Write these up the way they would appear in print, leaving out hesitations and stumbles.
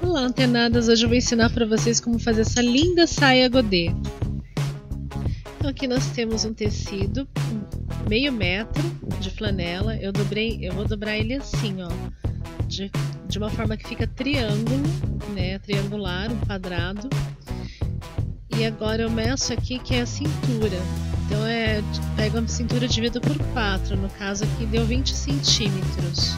Olá, antenadas! Hoje eu vou ensinar para vocês como fazer essa linda saia godê. Então aqui nós temos um tecido, meio metro de flanela. Eu vou dobrar ele assim, ó, de uma forma que fica triângulo, né, triangular, um quadrado. E agora eu meço aqui que é a cintura. Então pego a cintura dividido por 4, no caso aqui deu 20 centímetros.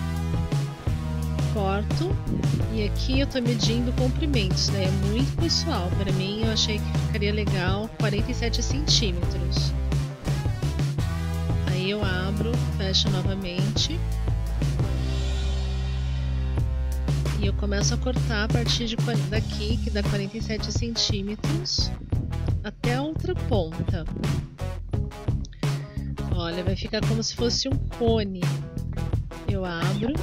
Corto e aqui eu tô medindo comprimentos, né? É muito pessoal, para mim eu achei que ficaria legal 47 centímetros. Aí eu abro, fecho novamente e eu começo a cortar a partir daqui, que dá 47 centímetros, até a outra ponta. Olha, vai ficar como se fosse um cone. Eu abro.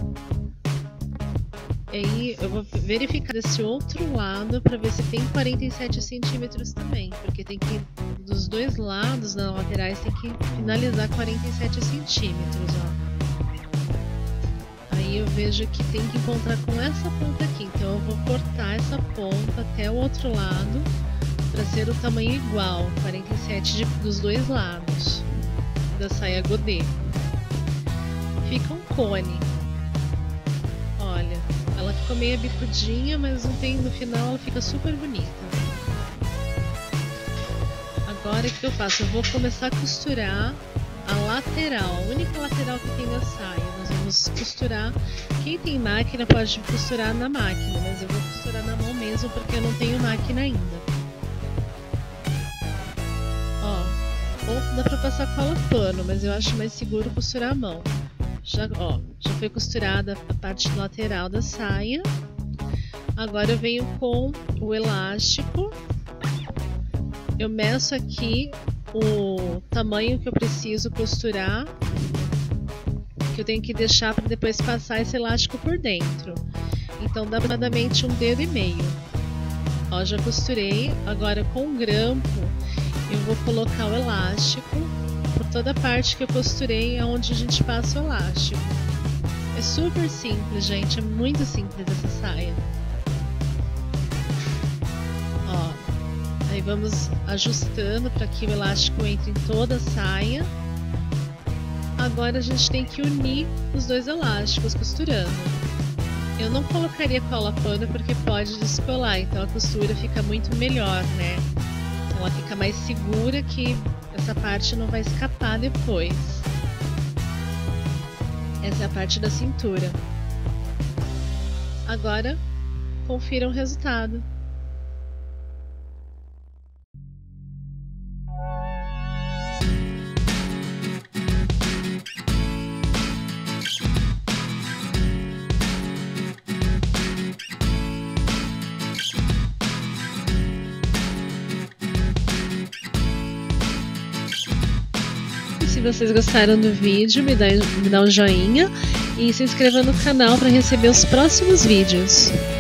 E aí eu vou verificar desse outro lado para ver se tem 47 centímetros também, porque tem que, dos dois lados, nas laterais, tem que finalizar 47 centímetros, ó. Aí eu vejo que tem que encontrar com essa ponta aqui, então eu vou cortar essa ponta até o outro lado para ser o tamanho igual, 47 dos dois lados da saia godê. Fica um cone. Olha, ela ficou meio bicudinha, mas no final ela fica super bonita. Agora o que eu faço? Eu vou começar a costurar a lateral, a única lateral que tem da saia. Nós vamos costurar. Quem tem máquina pode costurar na máquina, mas eu vou costurar na mão mesmo porque eu não tenho máquina ainda. Ó, ou dá pra passar cola pano, mas eu acho mais seguro costurar a mão. Já foi costurada a parte lateral da saia. Agora eu venho com o elástico. Eu meço aqui o tamanho que eu preciso costurar, que eu tenho que deixar para depois passar esse elástico por dentro. Então dá aproximadamente 1,5 dedos. Ó, já costurei. Agora com o grampo eu vou colocar o elástico por toda a parte que eu costurei, aonde a gente passa o elástico. É super simples, gente, é muito simples essa saia. Ó, aí vamos ajustando para que o elástico entre em toda a saia. Agora a gente tem que unir os dois elásticos costurando. Eu não colocaria cola pano porque pode descolar, então a costura fica muito melhor, né? Então ela fica mais segura que essa parte não vai escapar depois. Essa é a parte da cintura. Agora, confira o resultado. Se vocês gostaram do vídeo, me dá um joinha e se inscreva no canal para receber os próximos vídeos.